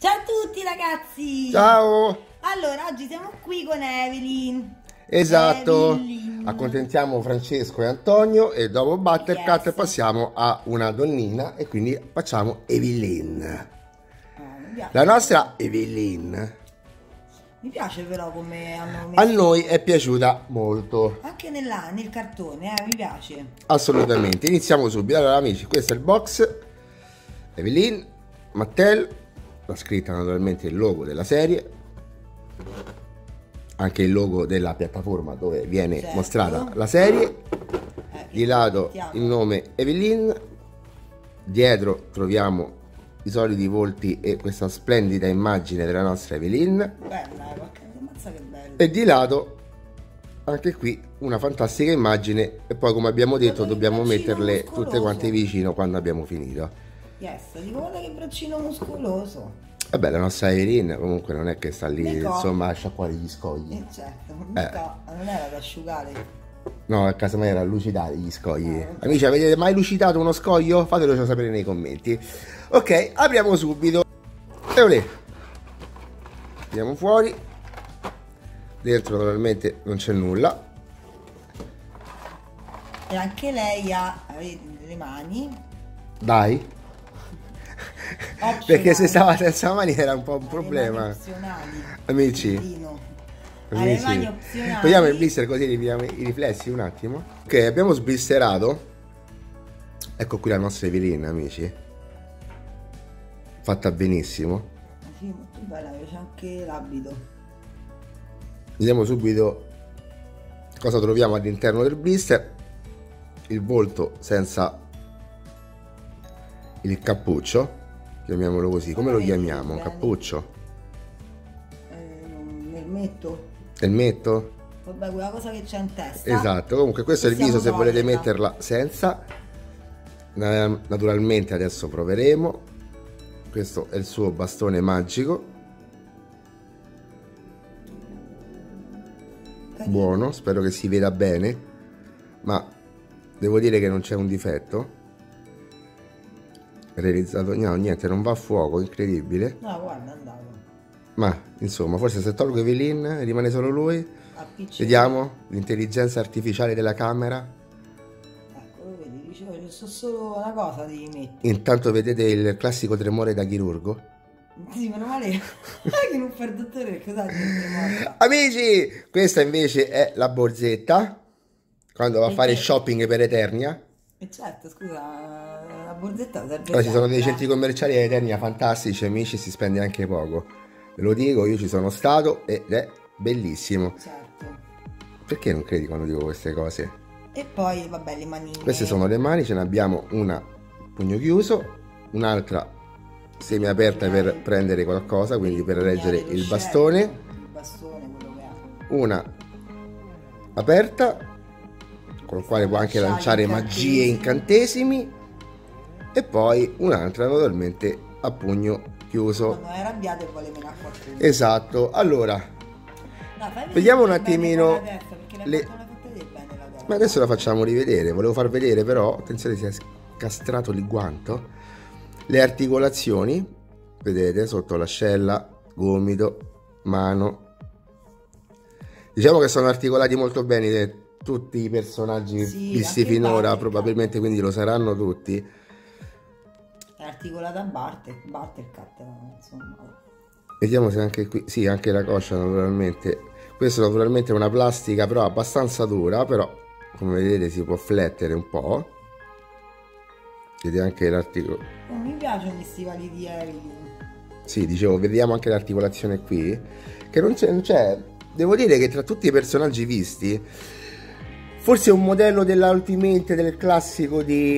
Ciao a tutti ragazzi! Ciao! Allora, oggi siamo qui con Evelyn. Esatto, Evelyn. accontentiamo Francesco e Antonio e dopo Buttercat Yes. passiamo a una donnina e quindi facciamo Evelyn. Mi piace. La nostra Evelyn Mi piace però come hanno a messo. noi è piaciuta molto, Anche nel cartone, mi piace. assolutamente. Iniziamo subito. Allora amici, questo è il box Evelyn, Mattel, la scritta naturalmente il logo della serie, anche il logo della piattaforma dove viene Certo. mostrata la serie. Di lato mettiamo. il nome Evelyn, dietro troviamo i soliti volti e questa splendida immagine della nostra Evelyn, Bella, ammazza che bello. e di lato anche qui una fantastica immagine, e poi come abbiamo detto dobbiamo metterle tutte quante vicino quando abbiamo finito. Yes, dico guarda che braccino muscoloso. Vabbè, la nostra Evelyn comunque non è che sta lì Dico. insomma a sciacquare gli scogli, Certo, non era da asciugare. no, a casa mia era lucidare gli scogli. Amici, avete mai lucidato uno scoglio? Fatelo sapere nei commenti. Ok, apriamo subito. Eolè. Andiamo fuori. Dentro naturalmente non c'è nulla. E anche lei ha, vedi, le mani. Dai. Optional. Perché se stava senza mani era un po' un Ha le problema. mani opzionali. Amici. Pino. Ha le mani opzionali. Togliamo il blister così ripiamo i riflessi un attimo. Ok, abbiamo sblisterato. Ecco qui la nostra Evelyn, amici. Fatta benissimo. Sì, molto bella, c'è anche l'abito. Vediamo subito cosa troviamo all'interno del blister. Il volto senza il cappuccio, chiamiamolo così. Come lo chiamiamo? Un cappuccio? Nel metto. Elmetto? Vabbè, quella cosa che c'è in testa. Esatto, comunque questo è il viso se Possiamo volete toglierla. metterla senza. Naturalmente adesso proveremo. Questo è il suo bastone magico. Buono, spero che si veda bene, ma devo dire che non c'è un difetto. Realizzato, no, niente, non va a fuoco, incredibile. No, guarda, andavo. Ma insomma, forse se tolgo Evelyn rimane solo lui. Appiccico. Vediamo l'intelligenza artificiale della camera. Ecco, lo vedi, dicevo, c'è solo una cosa devi mettere. Intanto vedete il classico tremore da chirurgo. Sì, meno male che non fa il dottore perché sai che morta. Amici, questa invece è la borsetta quando va a fare Perché? shopping per Eternia. E certo, scusa, la borsetta serve. Poi ci sono dei sempre, centri commerciali a Eternia fantastici, amici, si spende anche poco. Ve lo dico, io ci sono stato ed è bellissimo. Certo. Perché non credi quando dico queste cose? E poi, vabbè, le manine. Queste sono le mani, ce ne abbiamo una pugno chiuso, un'altra semi aperta per prendere qualcosa, quindi per reggere il bastone, Il bastone, quello che ha. una aperta con la quale può anche lanciare magie e incantesimi, e poi un'altra naturalmente a pugno chiuso. Quando è arrabbiato e vuole menare a qualcuno. Esatto. Allora, No, fai vediamo un vedere bene attimino con la testa, perché la le... fatto vedere bene la testa. Ma adesso la facciamo rivedere, volevo far vedere però, attenzione si è castrato il guanto, le articolazioni, vedete, sotto l'ascella, gomito, mano. Diciamo che sono articolati molto bene tutti i personaggi Sì, visti anche finora, Buttercat. probabilmente quindi lo saranno tutti. È articolata a Buttercat, insomma. Vediamo se anche qui, sì, anche la coscia naturalmente. Questo naturalmente è una plastica però abbastanza dura, però come vedete si può flettere un po'. Vedete anche l'articolo. Non mi piacciono gli stivali di Evelyn. Sì, dicevo, vediamo anche l'articolazione qui, che non c'è. Devo dire che tra tutti i personaggi visti, forse un modello della Ultimate, del classico di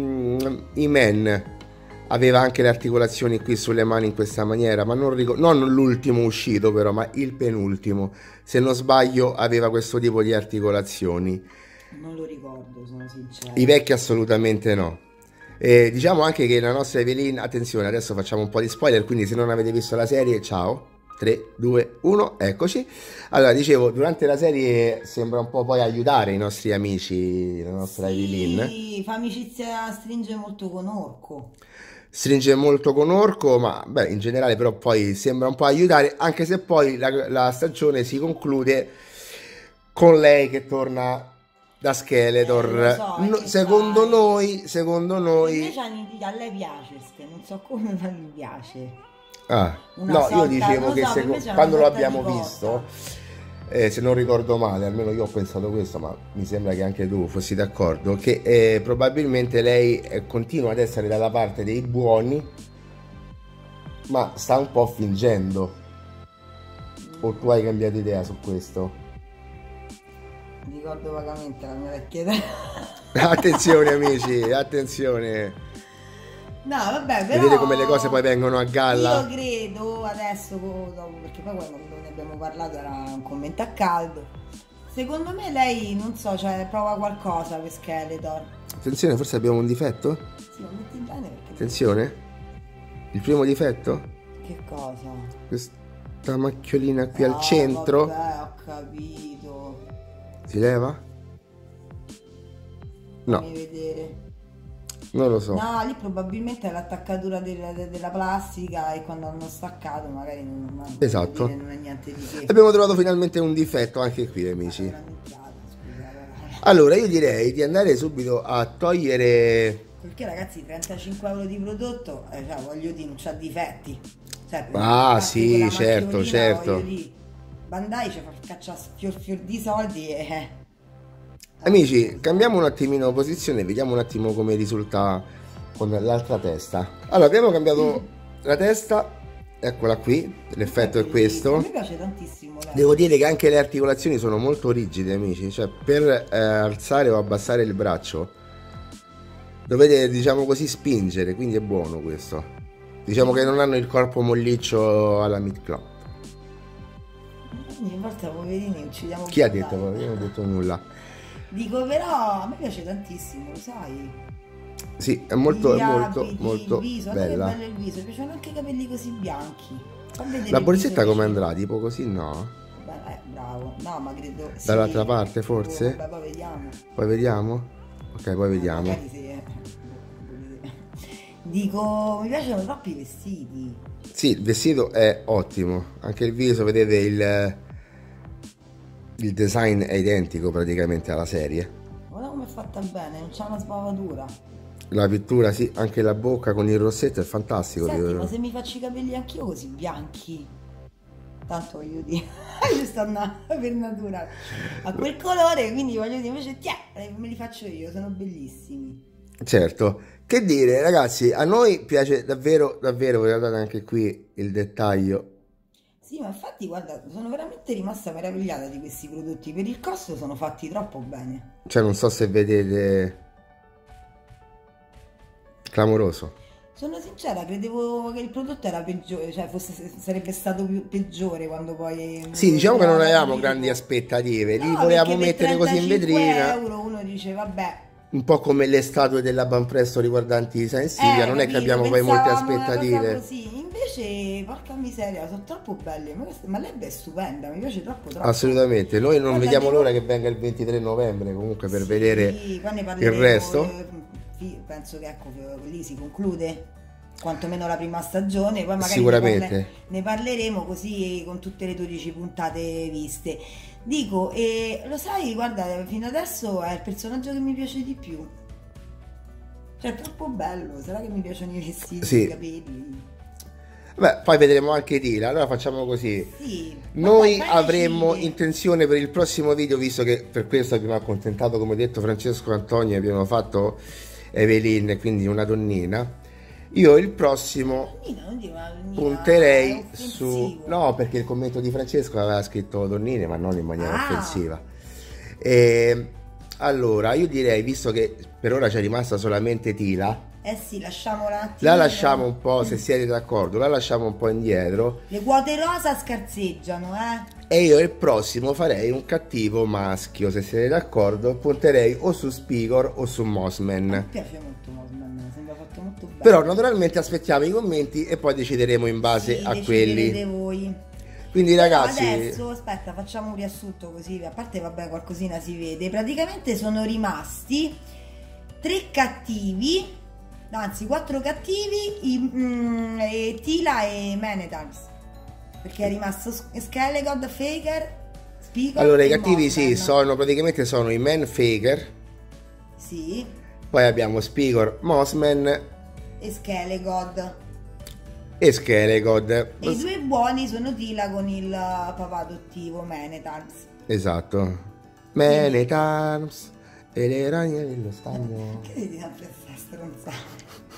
He-Man, aveva anche le articolazioni qui sulle mani in questa maniera, ma non ricordo, non l'ultimo uscito però, ma il penultimo, se non sbaglio aveva questo tipo di articolazioni. Non lo ricordo, sono sincera. I vecchi assolutamente no. Diciamo anche che la nostra Evelyn, attenzione, adesso facciamo un po' di spoiler, quindi se non avete visto la serie, ciao. 3, 2, 1, eccoci. Allora, dicevo, durante la serie sembra un po' poi aiutare i nostri amici, la nostra Evelyn. Sì, fa amicizia, stringe molto con Orco. stringe molto con Orco, ma beh, in generale però poi sembra un po' aiutare, anche se poi la stagione si conclude con lei che torna da Lo Skeletor. so, e che Secondo invece noi... a lei piace, non so come, ma mi piace. Ah, Una no, io sorta, dicevo non che so, per me c'è una quando lo sorta di abbiamo cotta. visto, se non ricordo male, almeno io ho pensato questo, ma mi sembra che anche tu fossi d'accordo, che probabilmente lei continua ad essere dalla parte dei buoni, ma sta un po' fingendo. O tu hai cambiato idea su questo? Mi ricordo vagamente la mia vecchia idea. Attenzione amici, attenzione. No, vabbè, però Vedete come le cose poi vengono a io galla? credo adesso, perché poi quando ne abbiamo parlato era un commento a caldo. Secondo me lei, non so, cioè prova qualcosa per Skeletor. Attenzione, forse abbiamo un difetto? Sì, ma metti bene perché... Attenzione. Il primo difetto? Che cosa? Questa macchiolina qui al Ah, centro. vabbè, ho capito. Si leva? No, Fammi vedere. non lo so. No, lì probabilmente è l'attaccatura della plastica e quando hanno staccato magari Esatto. non è niente di che. Abbiamo trovato finalmente un difetto anche qui, amici. Una minchiata, scusa. Allora, io direi di andare subito a togliere... Perché ragazzi 35 euro di prodotto, cioè, voglio dire, non c'ha difetti. Cioè, Ah, infatti sì, quella certo, macchiolina, certo. voglio dire, Bandai ci fa caccia fior di soldi e... Amici, cambiamo un attimino posizione, vediamo un attimo come risulta con l'altra testa. Allora, abbiamo cambiato la testa, eccola qui, l'effetto è A questo. me piace tantissimo lei. Devo dire che anche le articolazioni sono molto rigide, amici, cioè per alzare o abbassare il braccio dovete, diciamo così, spingere, quindi è buono questo. Diciamo che non hanno il corpo molliccio alla Meat Club. Ogni volta poverini uccidiamo. Chi ha detto? Io non ho detto nulla. Dico però a me piace tantissimo, lo sai. Sì, è molto, Gli è molto, abiti, molto il viso, guarda che bella. bello il viso, mi piacciono anche i capelli così bianchi. Fammi vedere La il borsetta viso come vicino. andrà? Tipo così no? Bravo. No, ma credo sì. Dall'altra parte forse? Vabbè, poi vediamo. Poi vediamo? Ok, poi vediamo. Magari sì, Dico, mi piacciono troppo i vestiti. Sì, il vestito è ottimo. Anche il viso, vedete, il design è identico praticamente alla serie. Guarda come è fatta bene, non c'è una sbavatura. La pittura, sì, anche la bocca con il rossetto è fantastico. Senti, ma se mi faccio i capelli anch'io così bianchi, tanto voglio dire, io sto andando per natura a quel colore, quindi voglio dire, invece, me li faccio io, sono bellissimi. Certo, che dire ragazzi, a noi piace davvero, davvero, guardate anche qui il dettaglio. Sì, ma infatti, guarda, sono veramente rimasta meravigliata di questi prodotti, per il costo sono fatti troppo bene. Cioè non so se vedete, clamoroso. Sono sincera, credevo che il prodotto era peggiore, cioè sarebbe stato peggiore quando poi... Sì, diciamo che non avevamo dico, grandi aspettative, li no, volevamo perché per mettere così in 35 vetrina, euro uno dice, vabbè, un po' come le statue della Banpresto riguardanti Sicilia, non è che capito, abbiamo poi molte pensavamo una cosa aspettative. così. Invece, porca miseria, sono troppo belle, ma lei è stupenda, mi piace troppo. Assolutamente, noi non Guarda, vediamo devo- l'ora che venga il 23 novembre comunque per Sì, vedere poi ne il parleremo, resto. penso che ecco, lì si conclude quantomeno la prima stagione, poi magari Sicuramente. ne parleremo così con tutte le 12 puntate viste. Dico, e lo sai, guarda, fino adesso è il personaggio che mi piace di più. Cioè, è troppo bello, sarà che mi piacciono i vestiti, Sì. i capelli. Beh, poi vedremo anche Tila, allora facciamo così. Sì. Noi Vabbè, poi avremmo decidi. intenzione per il prossimo video, visto che per questo abbiamo accontentato, come detto, Francesco e Antonio, abbiamo fatto Evelyn, quindi una donnina. Io il prossimo Non dire una donnina, è punterei su... offensivo. No, perché il commento di Francesco aveva scritto donnine, ma non in maniera Ah. offensiva. Allora, io direi, visto che per ora c'è rimasta solamente Tila, Eh sì, lasciamola un attimo. la lasciamo un po', se siete d'accordo, la lasciamo un po' indietro. Le quote rosa scarseggiano, E io il prossimo farei un cattivo maschio, se siete d'accordo, punterei o su Spigor o su Mi Mossman. piace molto Mothman, mi sembra fatto molto bene. Però naturalmente aspettiamo i commenti e poi decideremo in base Sì, a deciderete quelli. voi. Quindi Però ragazzi, adesso, aspetta, facciamo un riassunto così, a parte vabbè qualcosina si vede. Praticamente sono rimasti 3 cattivi anzi 4 cattivi, Tila e Menetans, perché è rimasto Skelegod, Faker, Spiegel. Allora, e i cattivi Mothman. sono praticamente sono i Man Faker, Sì, poi abbiamo Spigor, Mothman e Skelegod. e Skelegod. E i due buoni sono Tila con il papà adottivo Menetans. Esatto. Man at Arms e le ragne dello stagno. Che vedi sempre questa stronzata?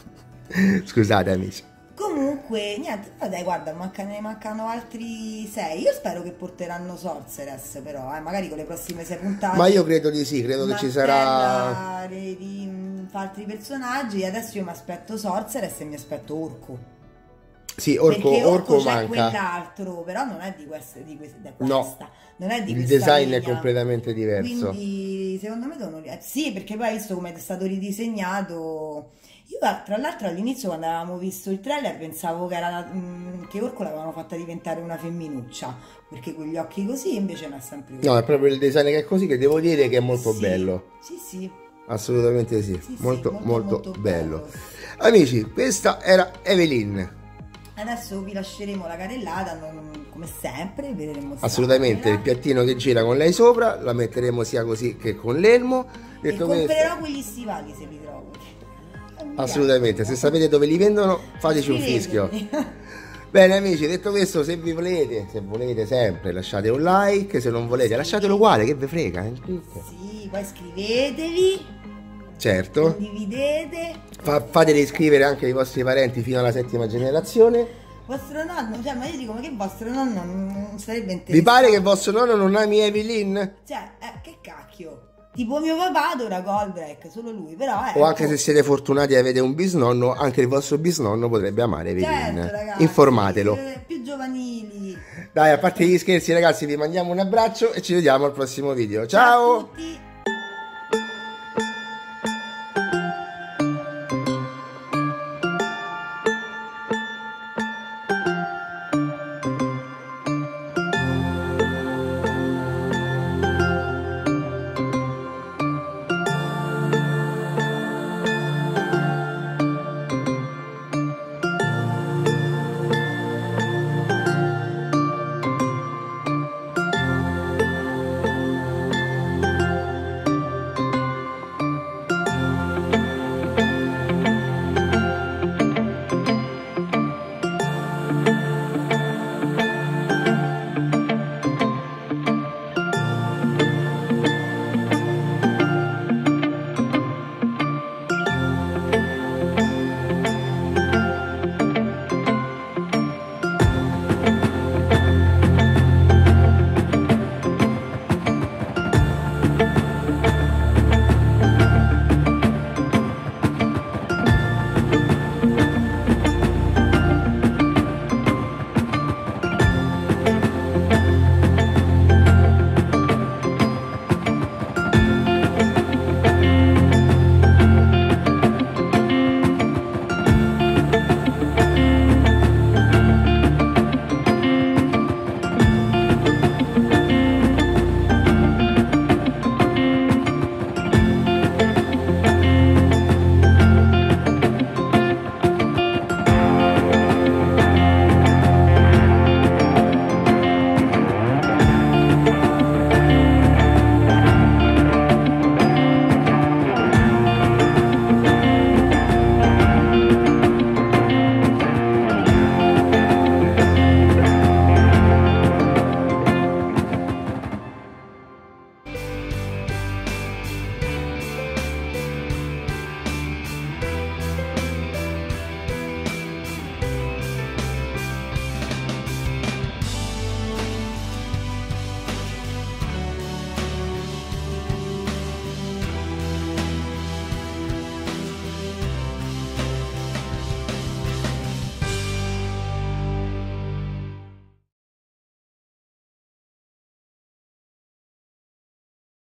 Scusate amici. Comunque, niente, dai, guarda, ne mancano altri 6. Io spero che porteranno Sorceress, però, magari con le prossime 6 puntate. Ma io credo di sì, credo che ci sarà... di altri personaggi. Adesso io mi aspetto Sorceress e mi aspetto Orco. Sì, Perché Orco c'è manca. quell'altro, però non è di questa, No, non è di il questa design linea. è completamente diverso. Quindi secondo me devono... sì, perché poi hai visto come è stato ridisegnato. Io tra l'altro all'inizio quando avevamo visto il trailer pensavo che era che Orco l'avevano fatta diventare una femminuccia, perché con gli occhi così, invece non è sempre così. No, è proprio il design che è così, che devo dire che è molto Sì, bello. Sì, sì. Assolutamente sì, Sì, molto, molto bello. bello. Amici, questa era Evelyn. Adesso vi lasceremo la carrellata, come sempre, vedremo se Assolutamente, il piattino che gira con lei sopra, la metteremo sia così che con l'elmo. E Detto comprerò questo, quegli stivali se li trovo. assolutamente, se sapete dove li vendono, fateci un fischio. Bene amici, detto questo, se volete sempre lasciate un like, se non volete lasciatelo uguale, che ve frega. Sì, poi iscrivetevi, Certo, condividete. fateli iscrivere anche i vostri parenti fino alla 7ª generazione. Vostro nonno, cioè, ma io dico, ma che vostro nonno non sarebbe interessato? Vi pare che vostro nonno non ami Evelyn? Cioè, che cacchio. Tipo mio papà adora Goldrake, solo lui, però O anche se siete fortunati e avete un bisnonno, anche il vostro bisnonno potrebbe amare Evelyn. certo, ragazzi, Informatelo. più giovanili. Dai, a parte gli scherzi ragazzi, vi mandiamo un abbraccio e ci vediamo al prossimo video. Ciao Ciao! a tutti.